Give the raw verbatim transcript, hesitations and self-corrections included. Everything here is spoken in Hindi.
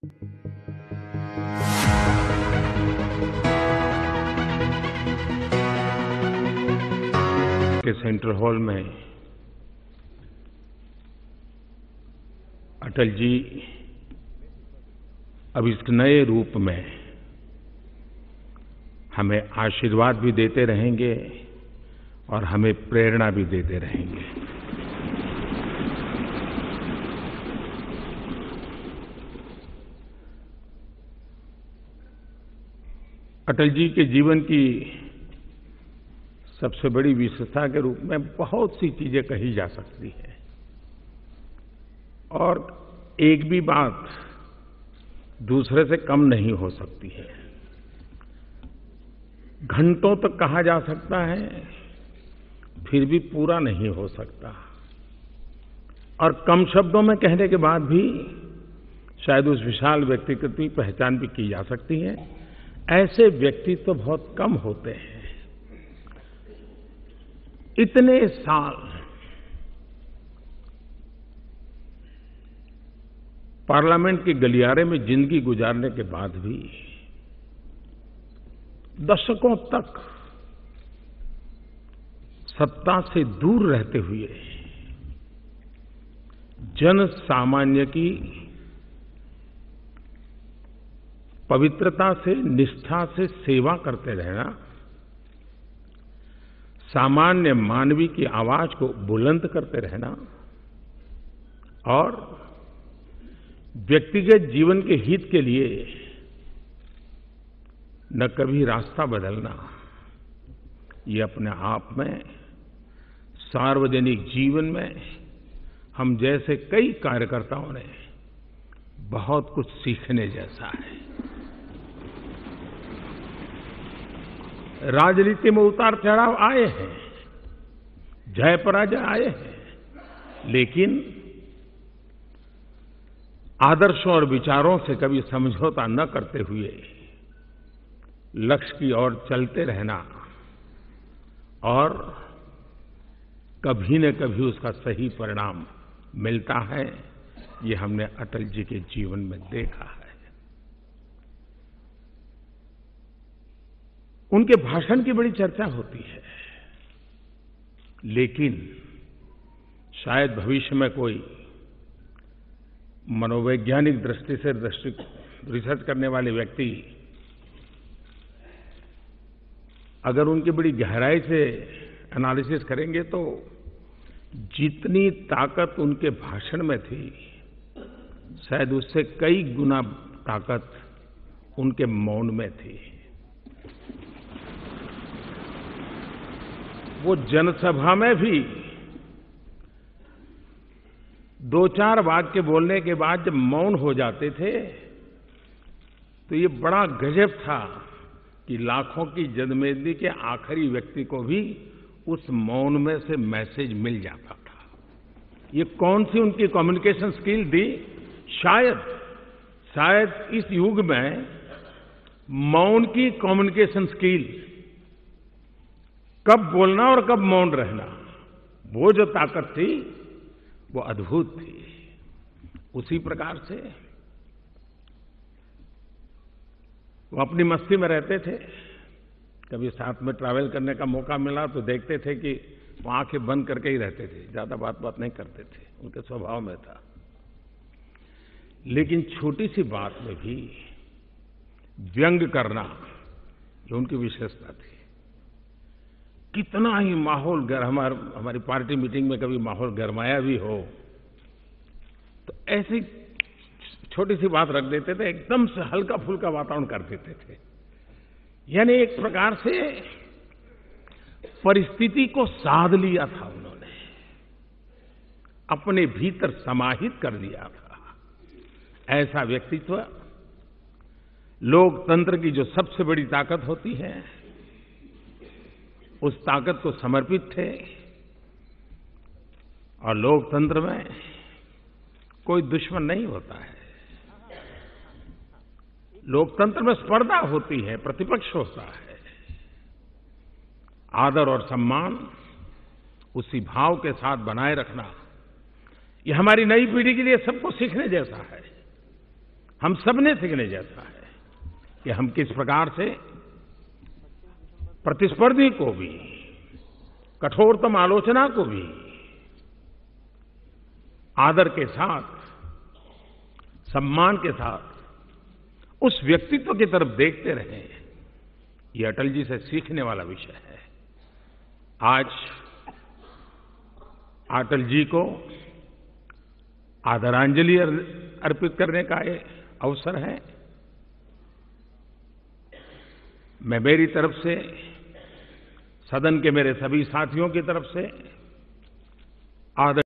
के सेंट्रल हॉल में अटल जी अब इस नए रूप में हमें आशीर्वाद भी देते रहेंगे और हमें प्रेरणा भी देते रहेंगे। अटल जी के जीवन की सबसे बड़ी विशेषता के रूप में बहुत सी चीजें कही जा सकती हैं और एक भी बात दूसरे से कम नहीं हो सकती है। घंटों तक कहा जा सकता है, फिर भी पूरा नहीं हो सकता और कम शब्दों में कहने के बाद भी शायद उस विशाल व्यक्तित्व की पहचान भी की जा सकती है। ऐसे व्यक्ति तो बहुत कम होते हैं। इतने साल पार्लियामेंट के गलियारे में जिंदगी गुजारने के बाद भी दशकों तक सत्ता से दूर रहते हुए जन सामान्य की पवित्रता से, निष्ठा से सेवा करते रहना, सामान्य मानवी की आवाज को बुलंद करते रहना और व्यक्तिगत जीवन के हित के लिए न कभी रास्ता बदलना, ये अपने आप में सार्वजनिक जीवन में हम जैसे कई कार्यकर्ताओं ने बहुत कुछ सीखने जैसा है। राजनीति में उतार चढ़ाव आए हैं, जय पराजय आए हैं, लेकिन आदर्शों और विचारों से कभी समझौता न करते हुए लक्ष्य की ओर चलते रहना और कभी न कभी उसका सही परिणाम मिलता है, ये हमने अटल जी के जीवन में देखा है। उनके भाषण की बड़ी चर्चा होती है, लेकिन शायद भविष्य में कोई मनोवैज्ञानिक दृष्टि से दृष्टि रिसर्च करने वाले व्यक्ति अगर उनकी बड़ी गहराई से एनालिसिस करेंगे तो जितनी ताकत उनके भाषण में थी, शायद उससे कई गुना ताकत उनके मौन में थी। वो जनसभा में भी दो चार वाक्य बोलने के बाद जब मौन हो जाते थे तो ये बड़ा गजब था कि लाखों की जनमेदनी के आखिरी व्यक्ति को भी उस मौन में से मैसेज मिल जाता था। ये कौन सी उनकी कम्युनिकेशन स्किल थी? शायद शायद इस युग में मौन की कम्युनिकेशन स्किल, कब बोलना और कब मौन रहना, वो जो ताकत थी वो अद्भुत थी। उसी प्रकार से वो अपनी मस्ती में रहते थे। कभी साथ में ट्रैवल करने का मौका मिला तो देखते थे कि वो आंखें बंद करके ही रहते थे, ज्यादा बात बात नहीं करते थे, उनके स्वभाव में था। लेकिन छोटी सी बात में भी व्यंग करना जो उनकी विशेषता थी। कितना ही माहौल गर हमार, हमारी पार्टी मीटिंग में कभी माहौल गरमाया भी हो तो ऐसी छोटी सी बात रख देते थे, एकदम से हल्का फुल्का वातावरण कर देते थे। यानी एक प्रकार से परिस्थिति को साध लिया था उन्होंने, अपने भीतर समाहित कर लिया था। ऐसा व्यक्तित्व लोकतंत्र की जो सबसे बड़ी ताकत होती है, उस ताकत को समर्पित थे। और लोकतंत्र में कोई दुश्मन नहीं होता है। लोकतंत्र में स्पर्धा होती है, प्रतिपक्ष होता है। आदर और सम्मान उसी भाव के साथ बनाए रखना, ये हमारी नई पीढ़ी के लिए सबको सीखने जैसा है। हम सबने सीखने जैसा है कि हम किस प्रकार से प्रतिस्पर्धी को भी, कठोरतम आलोचना को भी आदर के साथ, सम्मान के साथ उस व्यक्तित्व की तरफ देखते रहें, ये अटल जी से सीखने वाला विषय है। आज अटल जी को आदरांजलि अर्पित करने का ये अवसर है। मैं मेरी तरफ से, सदन के मेरे सभी साथियों की तरफ से आदर